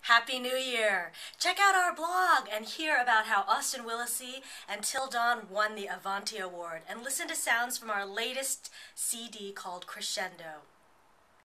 Happy New Year! Check out our blog and hear about how Austin Willacy and Till Dawn won the Avanti Award, and listen to sounds from our latest CD called Crescendo.